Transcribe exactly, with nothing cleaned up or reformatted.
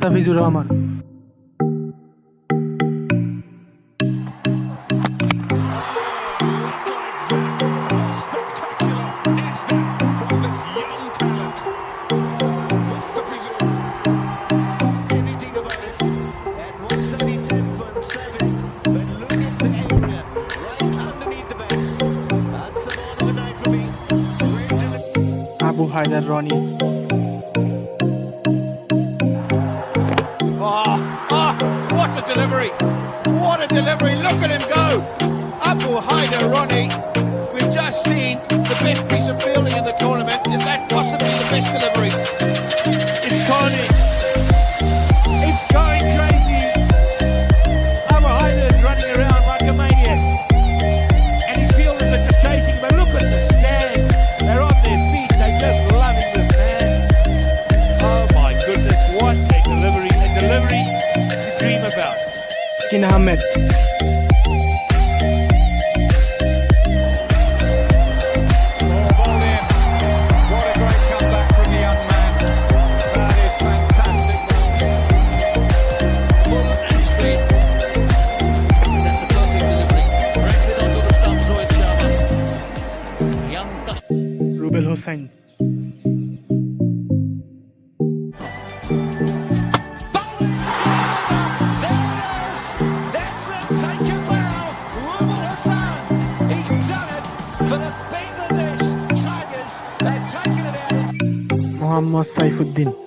Mustafizur Rahman. Abu Haider Roni. Oh, oh, what a delivery! What a delivery! Look at him go! Abu Haidar Ronnie. We've just seen the best piece of fielding in the tournament. Is that possibly the best delivery? It's carnage. It's going crazy. Abu Haidar's running around like a maniac. And his fielders are just chasing. But look at the stand. They're on their feet. They're just loving this man. Oh my goodness, what a delivery. A delivery to dream about. Kin Ahmed. Rubel Hossain. Mohammad Saifuddin.